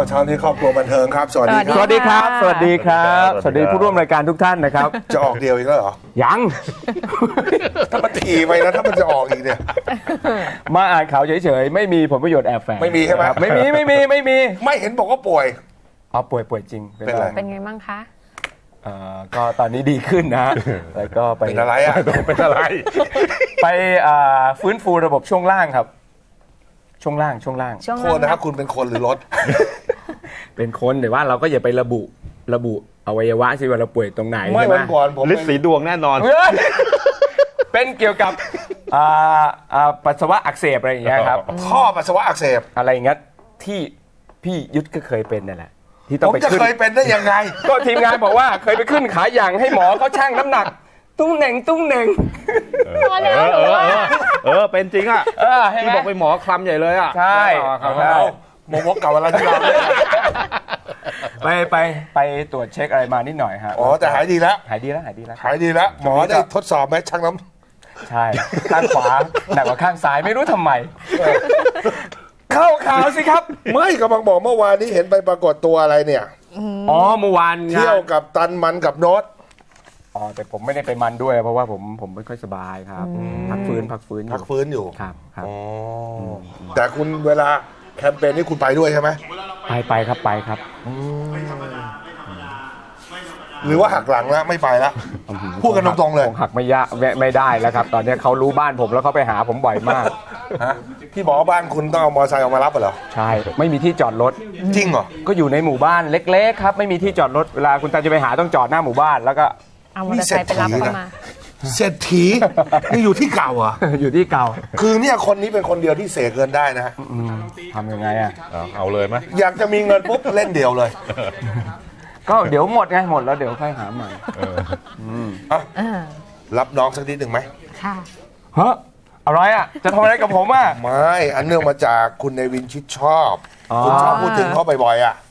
เช้านี้ครอบครัวบันเทิงครับสวัสดีครับสวัสดีครับสวัสดีครับสวัสดีผู้ร่วมรายการทุกท่านนะครับจะออกเดียวอีกแล้วเหรอยังถ้ามันถี่ไปนะถ้ามันจะออกอีกเนี่ยมาอ่านข่าวเฉยๆไม่มีผลประโยชน์แอบแฝงไม่มีใช่ไหมไม่มีไม่เห็นบอกว่าป่วยป่วยจริงเป็นไงบ้างคะก็ตอนนี้ดีขึ้นนะแล้วก็เป็นอะไรอ่ะเป็นอะไรไปฟื้นฟูระบบช่วงล่างครับช่วงล่างโทษนะครับคุณเป็นคนหรือรถเป็นคนแต่ว่าเราก็อย่าไประบุอวัยวะสิว่าเราป่วยตรงไหนไม่วันก่อนผมฤทธิ์สีดวงแน่นอนเป็นเกี่ยวกับปัสสาวะอักเสบอะไรอย่างเงี้ยครับท่อปัสสาวะอักเสบอะไรอย่างเงี้ยที่พี่ยุทธก็เคยเป็นนั่นแหละที่ต้องไปขึ้นผมจะเคยเป็นได้ยังไงก็ทีมงานบอกว่าเคยไปขึ้นขาอย่างให้หมอเขาชั่งน้ำหนักตุ้งเหน่งเป็นจริงอ่ะที่บอกไปหมอคลำใหญ่เลยอ่ะใช่หมอเก่าอะไรที่เราไปตรวจเช็คอะไรมานิดหน่อยฮะอ๋อแต่หายดีแล้วหายดีแล้วหมอได้ทดสอบไหมชั่งน้ำใช่ข้างขวาหนักกว่าข้างซ้ายไม่รู้ทำไมเข้าข่าวสิครับไม่กำลังบอกเมื่อวานนี้เห็นไปปรากฏตัวอะไรเนี่ยเมื่อวานเที่ยวกับตันมันกับโน้ตแต่ผมไม่ได้ไปมันด้วยเพราะว่าผมไม่ค่อยสบายครับพักฟื้นอยู่ครับแต่คุณเวลาแคมเปญนี่คุณไปด้วยใช่ไหมไปครับหรือว่าหักหลังแล้วไม่ไปแล้วพูดกันตรงๆเลยหักไม่ได้แล้วครับตอนนี้เขารู้บ้านผมแล้วเขาไปหาผมบ่อยมากพี่บอกว่าบ้านคุณต้องเอามอเตอร์ไซค์ออกมารับเหรอใช่ไม่มีที่จอดรถจริงเหรอก็อยู่ในหมู่บ้านเล็กๆครับไม่มีที่จอดรถเวลาคุณตาจะไปหาต้องจอดหน้าหมู่บ้านแล้วก็เอามอเตอร์ไซค์ไปรับเข้ามาเศรษฐีนี่อยู่ที่เก่าอ่ะอยู่ที่เก่าคือเนี่ยคนนี้เป็นคนเดียวที่เสกเงินได้นะทำยังไงอ่ะเอาเลยไหมอยากจะมีเงินปุ๊บเล่นเดียวเลยก็เดี๋ยวหมดแล้วเดี๋ยวค่อยหาใหม่รับน้องสักนิดหนึ่งไหมค่ะอะไรอ่ะจะทำอะไรกับผมอ่ะไม่อันเนื่องมาจากคุณเนวินชิดชอบคุณชอบพูดถึงเขาบ่อยๆอ่ะ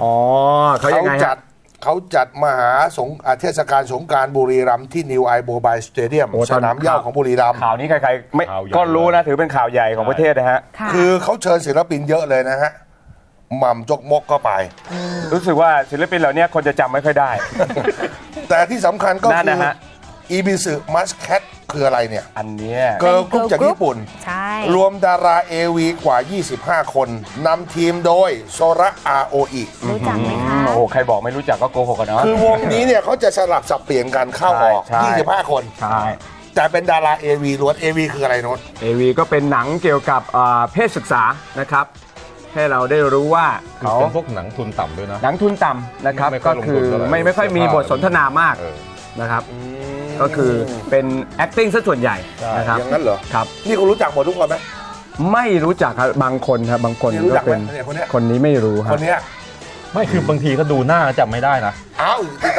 เขาจัดมหาเทศกาลสงกรานต์บุรีรัมย์ที่นิวไอโบบายสเตเดียมสนามหญ้าของบุรีรัมย์ข่าวนี้ใครๆไม่ก็รู้นะถือเป็นข่าวใหญ่ของประเทศนะฮะคือเขาเชิญศิลปินเยอะเลยนะฮะหม่ำจกมกก็ไปรู้สึกว่าศิลปินเหล่านี้คนจะจำไม่ค่อยได้แต่ที่สำคัญก็คืออีบิสึมัสแคทคืออะไรเนี่ยอันนี้เกิร์ลกรุ๊ปจากญี่ปุ่นรวมดาราAVกว่า25คนนำทีมโดยโซระอาโออิรู้จักไหมคะโอ้ใครบอกไม่รู้จักก็โกหกกันเนาะคือวงนี้เนี่ยเขาจะสลับสับเปลี่ยนกันเข้าออก25คนใช่แต่เป็นดารา AV ล้วน AV คืออะไรโน้ต AV ก็เป็นหนังเกี่ยวกับเพศศึกษานะครับให้เราได้รู้ว่าเขาเป็นพวกหนังทุนต่ำด้วยนะหนังทุนต่ำนะครับก็คือไม่ค่อยมีบทสนทนามากนะครับก็คือเป็น acting ซะส่วนใหญ่นะครับอย่างนั้นเหรอครับนี่คุณรู้จักหมดทุกคนไหมไม่รู้จักครับบางคนครับบางคนก็เป็นคนนี้ไม่รู้ครับคนนี้ไม่คือบางทีก็ดูหน้าจำไม่ได้นะอ้าว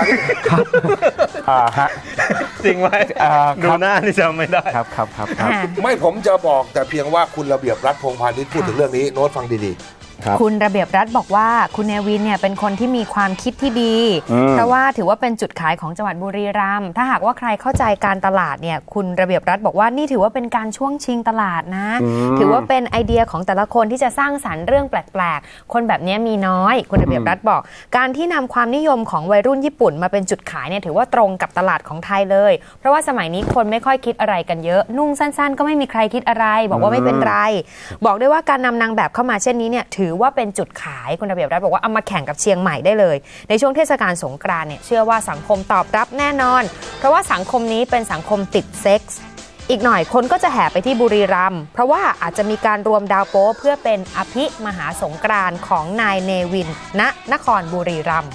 จริงไหมดูหน้านี่จำไม่ได้ครับไม่ผมจะบอกแต่เพียงว่าคุณระเบียบรัฐพงษ์พาณิชย์พูดถึงเรื่องนี้โน้ตฟังดีๆคุณระเบียบรัฐบอกว่าคุณเนวินเนี่ยเป็นคนที่มีความคิดที่ดีเพราะว่าถือว่าเป็นจุดขายของจังหวัดบุรีรัมย์ถ้าหากว่าใครเข้าใจการตลาดเนี่ยคุณระเบียบรัฐบอกว่านี่ถือว่าเป็นการช่วงชิงตลาดนะถือว่าเป็นไอเดียของแต่ละคนที่จะสร้างสรรค์เรื่องแปลกๆคนแบบนี้มีน้อยคุณระเบียบรัฐบอกการที่นำความนิยมของวัยรุ่นญี่ปุ่นมาเป็นจุดขายเนี่ยถือว่าตรงกับตลาดของไทยเลยเพราะว่าสมัยนี้คนไม่ค่อยคิดอะไรกันเยอะนุ่งสั้นๆก็ไม่มีใครคิดอะไรบอกว่าไม่เป็นไรบอกได้ว่าการนำนางแบบเข้ามาเช่นนี้เนี่ยถือว่าเป็นจุดขายคุณระเบียบรัฐบอกว่าเอามาแข่งกับเชียงใหม่ได้เลยในช่วงเทศกาลสงกรานต์เนี่ยเชื่อว่าสังคมตอบรับแน่นอนเพราะว่าสังคมนี้เป็นสังคมติดเซ็กส์อีกหน่อยคนก็จะแห่ไปที่บุรีรัมย์เพราะว่าอาจจะมีการรวมดาวโป๊เพื่อเป็นอภิมหาสงกรานต์ของนายเนวินณนครบุรีรัมย์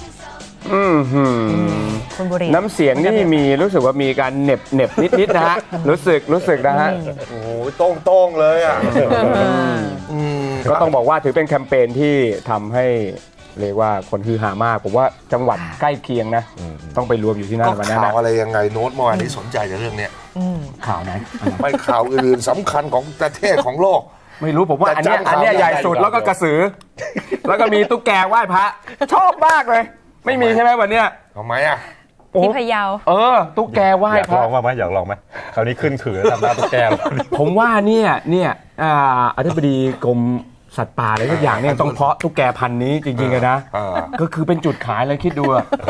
น้ำเสียงนี่มีรู้สึกว่ามีการเน็บนิดๆนะฮะรู้สึกนะฮะโอ้โหโต้งเลยอ่ะก็ต้องบอกว่าถือเป็นแคมเปญที่ทำให้เรียกว่าคนฮือฮามากผมว่าจังหวัดใกล้เคียงนะต้องไปรวมอยู่ที่นั่นวันนั้นข่าวอะไรยังไงโน้ตเมื่อวานนี้สนใจในเรื่องนี้ข่าวไหนไม่ข่าวอื่นสำคัญของประเทศของโลกไม่รู้ผมว่าอันนี้ใหญ่สุดแล้วก็กระสือแล้วก็มีตุ๊กแกไหว้พระชอบมากเลยไม่มีใช่ไหมวันเนี้ยทำไมอ่ะที่พะเยาตุ๊กแกไหว้พระอยากลองไหมคราวนี้ขึ้นขือทำหน้าตุ๊กแกผมว่าเนี่ยอธิบดีกรมสัตว์ป่าอะไรทุกอย่างเนี่ยต้องเพาะตุ๊กแกพันธุ์นี้จริงๆเลยนะก็คือเป็นจุดขายเลยคิดดู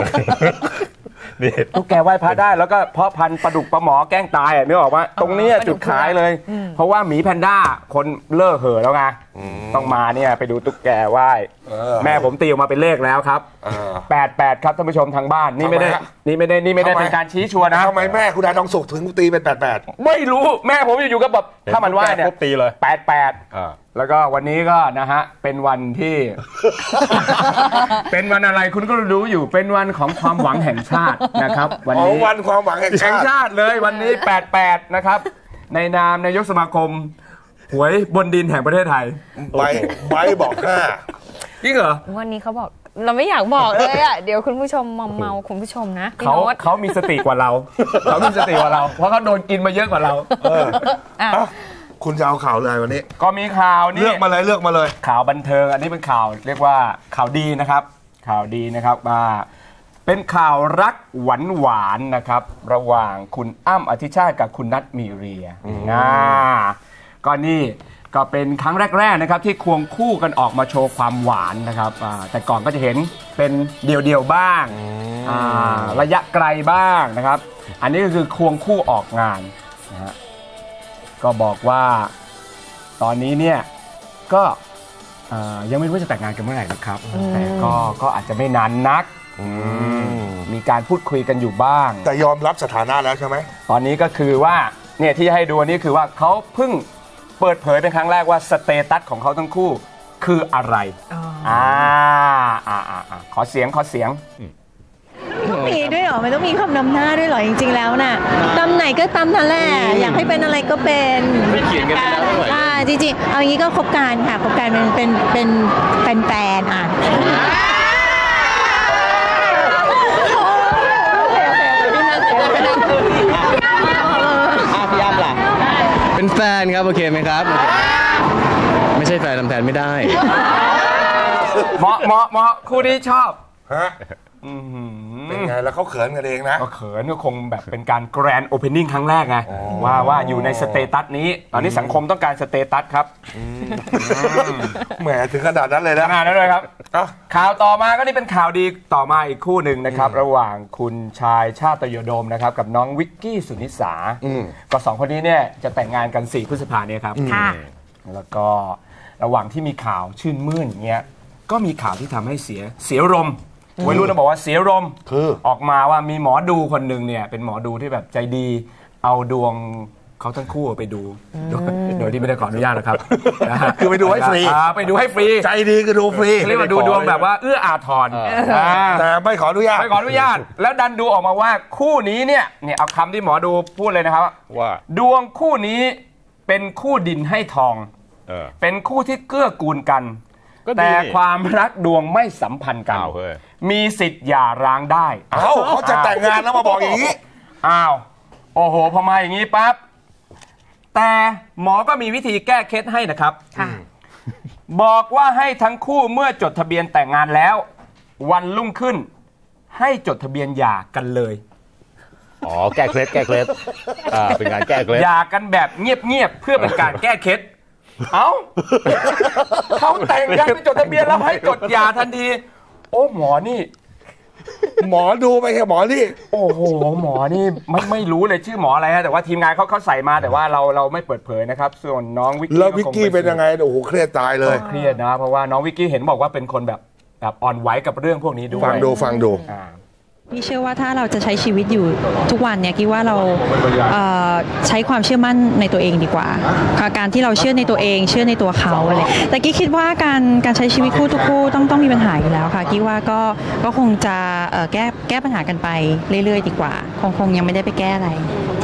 ตุ๊กแกไหว้พระได้แล้วก็เพาะพันธุ์ปลาดุกปลาหมอแกล้งตายนึกออกว่าตรงนี้จุดขายเลยเพราะว่าหมีแพนด้าคนเลิกเห่อแล้วไงต้องมาเนี่ยไปดูตุ๊กแกไหว้แม่ผมตีออกมาเป็นเลขแล้วครับ88ครับท่านผู้ชมทางบ้านนี่ไม่ได้เป็นการชี้ชัวร์นะทำไมแม่คุณดาทองสุขถึงตีเป็น88 ไม่รู้แม่ผมอยู่กับแบบถ้ามันไหว้เนี่ยตีเลย 88แล้วก็วันนี้ก็นะฮะเป็นวันที่ เป็นวันอะไรคุณก็รู้อยู่เป็นวันของความหวังแห่งชาตินะครับวันนี้วันความหวังแห่งชาติเลยวันนี้88นะครับในนามนายกสมาคมหวยบนดินแห่งประเทศไทยใบบอก5 จริงเหรอวันนี้เขาบอกเราไม่อยากบอกเลยอ่ะเดี๋ยวคุณผู้ชมเมาคุณผู้ชมนะเขามีสติกว่าเราเขามีสติกว่าเราเพราะเขาโดนกินมาเยอะกว่าเราคุณจะเอาข่าวอะไรวันนี้ก็มีข่าวนี่เลือกมาเลยข่าวบันเทิงอันนี้เป็นข่าวเรียกว่าข่าวดีนะครับข่าวดีนะครับมาเป็นข่าวรักหวานนะครับระหว่างคุณอ้ำอธิชาติกับคุณนัทมีเรียก็นี่ก็เป็นครั้งแรกๆนะครับที่ควงคู่กันออกมาโชว์ความหวานนะครับแต่ก่อนก็จะเห็นเป็นเดี่ยวๆบ้างระยะไกลบ้างนะครับอันนี้ก็คือควงคู่ออกงานนะฮะก็บอกว่าตอนนี้เนี่ยก็ยังไม่รู้จะแต่งงานกันเมื่อไหร่นะครับแต่ก็อาจจะไม่นานนักมีการพูดคุยกันอยู่บ้างแต่ยอมรับสถานะแล้วใช่ไหมตอนนี้ก็คือว่าเนี่ยที่ให้ดูนี่คือว่าเขาเพิ่งเปิดเผยเป็นครั้งแรกว่าสเตตัสของเขาทั้งคู่คืออะไรขอเสียงต้องมีด้วยเหรอไม่ต้องมีคำนำหน้าด้วยเหรอจริงๆแล้วน่ะตำไหนก็ตำนั่นแหละอยากให้เป็นอะไรก็เป็นไม่เขียนกันแล้วจริงๆเอาอย่างนี้ก็คบกันค่ะคบกันเป็นแฟนพี่อ้ำล่ะเป็นแฟนครับโอเคไหมครับไม่ใช่แฟนทำแทนไม่ได้เหมาะคู่นี้ชอบฮะเป็นไงแล้วเขาเขินกันเองนะก็เขินก็คงแบบเป็นการแกรนด์โอเพนนิ่งครั้งแรกไงว่าอยู่ในสเตตัสนี้ตอนนี้สังคมต้องการสเตตัสครับแหมถึงขนาดนั้นเลยนะขนาดนั้นเลยครับข่าวต่อมาก็นี่เป็นข่าวดีต่อมาอีกคู่หนึ่งนะครับระหว่างคุณชายชาติโยโดมนะครับกับน้องวิกกี้สุนิสาก็2คนนี้เนี่ยจะแต่งงานกัน4 พฤษภาคมนี้ครับแล้วก็ระหว่างที่มีข่าวชื่นมื่นอย่างเงี้ยก็มีข่าวที่ทำให้เสียรมวัยรุ่นบอกว่าเสียรมคือออกมาว่ามีหมอดูคนหนึ่งเนี่ยเป็นหมอดูที่แบบใจดีเอาดวงเขาทั้งคู่ไปดูโดยที่ไม่ได้ขออนุญาตนะครับคือไปดูให้ฟรีใจดีก็ดูฟรีเรียกว่าดูดวงแบบว่าเอื้ออาทรแต่ไม่ขออนุญาตแล้วดันดูออกมาว่าคู่นี้เนี่ยเอาคำที่หมอดูพูดเลยนะครับว่าดวงคู่นี้เป็นคู่ดินให้ทองเป็นคู่ที่เกื้อกูลกันแต่ความรักดวงไม่สัมพันธ์กันมีสิทธิ์หย่าร้างได้เขาจะแต่งงานแล้วมาบอกอย่างนี้โอ้โหพอมาอย่างนี้ปั๊บแต่หมอก็มีวิธีแก้เคล็ดให้นะครับบอกว่าให้ทั้งคู่เมื่อจดทะเบียนแต่งงานแล้ววันรุ่งขึ้นให้จดทะเบียนหย่ากันเลยแก้เคล็ดเป็นการแก้เคล็ดหย่ากันแบบเงียบๆเพื่อเป็นการแก้เคล็ดเขาแต่งกันไปจดทะเบียนแล้วให้จดหย่าทันทีโอ้หมอนี่หมอดูไปแค่หมอนี่โอ้โหหมอนี่ไม่รู้เลยชื่อหมออะไรฮะแต่ว่าทีมงานเขาใส่มาแต่ว่าเราไม่เปิดเผยนะครับส่วนน้องวิกกี้แล้ววิกกี้เป็นยังไงโอ้โหเครียดตายเลยเครียดนะเพราะว่าน้องวิกกี้เห็นบอกว่าเป็นคนแบบอ่อนไหวกับเรื่องพวกนี้ด้วยฟังดูพี่เชื่อว่าถ้าเราจะใช้ชีวิตอยู่ทุกวันเนี่ยคิดว่าเราใช้ความเชื่อมั่นในตัวเองดีกว่าการที่เราเชื่อในตัวเองเชื่อในตัวเขาอะไรแต่กิ๊กคิดว่าการใช้ชีวิตคู่ทุกคู่ต้องมีปัญหาอยู่แล้วค่ะกิ๊กว่าก็คงจะแก้ปัญหากันไปเรื่อยๆดีกว่าคงยังไม่ได้ไปแก้อะไร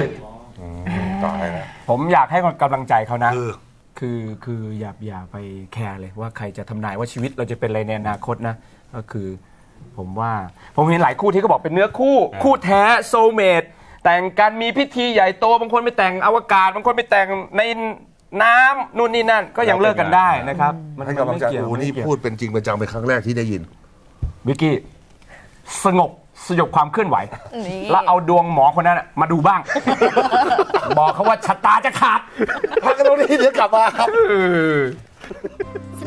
ผมอยากให้กำลังใจเขานะคืออย่าไปแคร์เลยว่าใครจะทำนายว่าชีวิตเราจะเป็นอะไรในอนาคตนะก็คือผมเห็นหลายคู่ที่ก็บอกเป็นเนื้อคู่แท้โซลเมทแต่งกันมีพิธีใหญ่โตบางคนไปแต่งอวกาศบางคนไปแต่งในน้ำนู่นนี่นั่นก็ยังเลิกกันได้นะครับมันให้กำลังใจนี่พูดเป็นจริงเป็นจังเป็นครั้งแรกที่ได้ยินวิกกี้สยบความเคลื่อนไหวแล้วเอาดวงหมอคนนั้นมาดูบ้างบอกเขาว่าชะตาจะขาดพักกันตรงนี้เดี๋ยวกลับมาครับสนั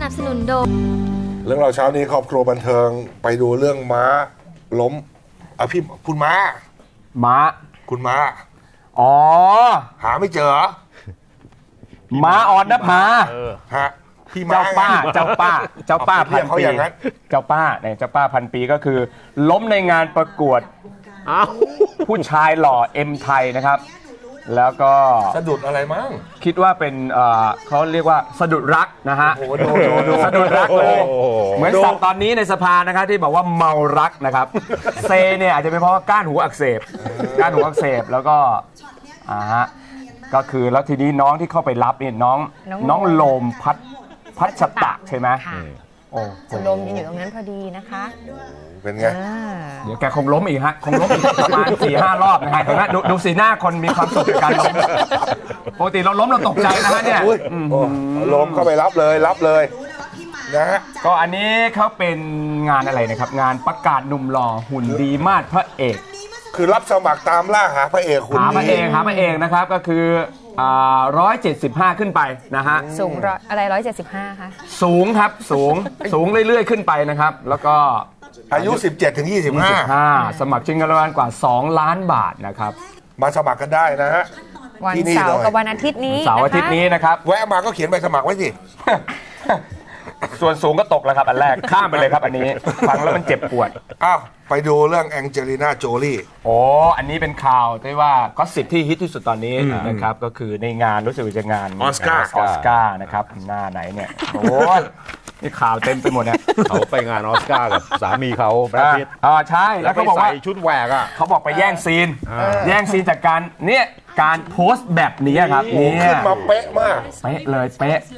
นับสนุนโดยเรื่องเราเช้านี้ครอบครัวบันเทิงไปดูเรื่องม้าล้มพี่คุณม้าคุณม้าอ๋อหาไม่เจอม้าอ่อนนภาฮะพี่เจ้าป้าพันปีอย่างนั้นเจ้าป้าพันปีก็คือล้มในงานประกวดผู้ชายหล่อเอ็มไทยนะครับแล้วก็สะดุดอะไรมั้งคิดว่าเป็นเขาเรียกว่าสะดุดรักนะฮะดูสะดุดรักเลยเหมือนสับตอนนี้ในสภานะครับที่บอกว่าเมารักนะครับเซเนี่ยอาจจะเป็นเพราะว่าก้านหูอักเสบแล้วก็ก็คือแล้วทีนี้น้องที่เข้าไปรับเนี่ยน้องโลมพัชตะใช่ไหมคุณโลมยืนอยู่ตรงนั้นพอดีนะคะเป็นไงเดี๋ยวแกคงล้มอีกประมาณ 4-5 รอบนะฮะเห็นไหมดูสีหน้าคนมีความสุขกับการล้มปกติเราล้มเราตกใจนะฮะเนี่ยล้มเข้าไปรับเลยนะฮะก็อันนี้เขาเป็นงานอะไรนะครับงานประกาศหนุ่มหล่อหุ่นดีมาศพระเอกคือรับสมัครตามล่าหาพระเอกหาพระเอกนะครับก็คือ175ขึ้นไปนะฮะสูงอะไร175คะสูงครับสูงเรื่อยๆขึ้นไปนะครับแล้วก็อายุ17 ถึง 25 สมัครชิงเงินรางวัลกว่า2 ล้านบาทนะครับมาสมัครกันได้นะฮะวันเสาร์กับวันอาทิตย์นี้นะครับแวะมาก็เขียนใบสมัครไว้สิส่วนสูงก็ตกแล้วครับอันแรกข้ามไปเลยครับอันนี้ฟังแล้วมันเจ็บปวดไปดูเรื่องแองเจลิน่าโจลี่อันนี้เป็นข่าวที่ว่าก็สิทธิ์ที่ฮิตที่สุดตอนนี้นะครับก็คือในงานรู้สึกว่าจะงานออสการ์นะครับหน้าไหนเนี่ยนี่ข่าวเต็มไปหมดเนี่ยเขาไปงานออสการ์กับสามีเขาแบรดพิตต์ใช่แล้วเขาบอกว่าชุดแหวกเขาบอกไปแย่งซีนจากการโพสต์แบบนี้ครับขึ้นมาเป๊ะมากเป๊ะเลยเป๊ะ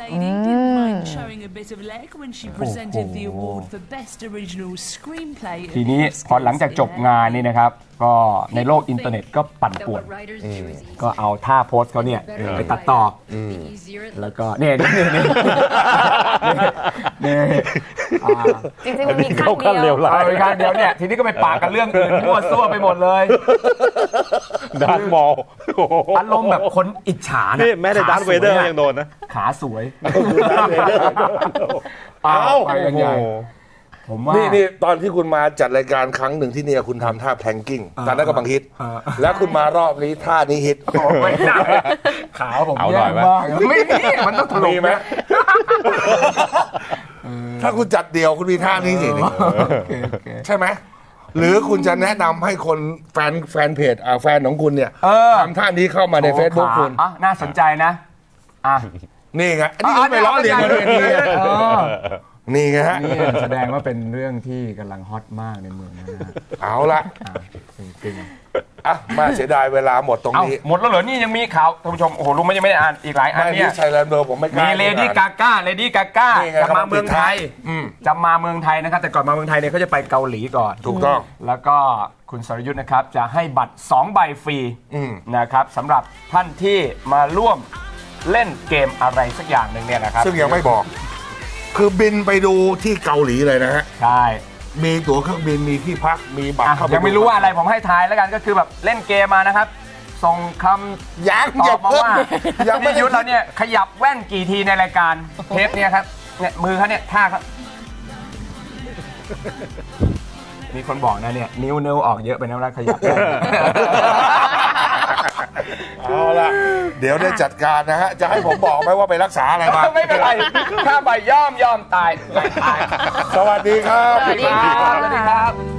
ทีนี้พอหลังจากจบงานนี่นะครับก็ในโลกอินเทอร์เน็ตก็ปั่นป่วนก็เอาท่าโพสต์เขาเนี่ยไปตัดต่อแล้วก็เนี่ยจริงๆมันมีขั้นเดียวเนี่ยทีนี้ก็ไปปากกันเรื่องอื่นมั่วซั่วไปหมดเลยดาร์ธมอลอารมณ์แบบคนอิจฉานี่แม้แต่ดาร์ธเวเดอร์ยังโดนนะขาสวยไปกันใหญ่ผมว่านี่ตอนที่คุณมาจัดรายการครั้งหนึ่งที่เนี่ยคุณทำท่าแพลงกิ้งตอนนั้นก็บังฮิตแล้วคุณมารอบนี้ท่านี้ฮิตขาผมแย่มากไม่มีมันต้องถลุไหมถ้าคุณจัดเดี่ยวคุณมีท่านี้สิใช่ไหมหรือคุณจะแนะนำให้คนแฟนเพจแฟนของคุณเนี่ยทำท่านี้เข้ามาใน Facebook คุณน่าสนใจนะนี่ไงนี่ไปล้อเลียนกันเลยนี่ไงฮะนี่แสดงว่าเป็นเรื่องที่กำลังฮอตมากในเมืองนะเอาละจริงมาเสียดายเวลาหมดตรงนี้หมดแล้วเหรอนี่ยังมีข่าวท่านผู้ชมโอ้โหลุงไม่ยังไม่ได้อ่านอีกหลายอันเนี่ยใช่แล้วเบอร์ผมไม่กล้ามีเลดี้กาก้าจะมาเมืองไทยนะครับแต่ก่อนมาเมืองไทยเนี่ยเขาจะไปเกาหลีก่อนถูกต้องแล้วก็คุณสรยุทธ์นะครับจะให้บัตร2 ใบฟรีนะครับสำหรับท่านที่มาร่วมเล่นเกมอะไรสักอย่างหนึ่งเนี่ยนะครับซึ่งยังไม่บอกคือบินไปดูที่เกาหลีเลยนะฮะใช่มีตั๋วเครื่องบินมีที่พักมีบัตรยังไม่รู้ว่าอะไรผมให้ทายแล้วกันก็คือแบบเล่นเกมมานะครับส่งคำตอบมาว่าพี่ยุทธเราเนี่ยขยับแว่นกี่ทีในรายการเทปเนี่ยครับเนี่ยมือเขาเนี่ยท่าครับมีคนบอกนะเนี่ยนิ้วออกเยอะไปนะแล้วขยับเอาล่ะเดี๋ยวได้จัดการนะฮะจะให้ผมบอกไหมว่าไปรักษาอะไรมาไม่เป็นไรถ้าไปย่อมตายสวัสดีครับสวัสดีครับ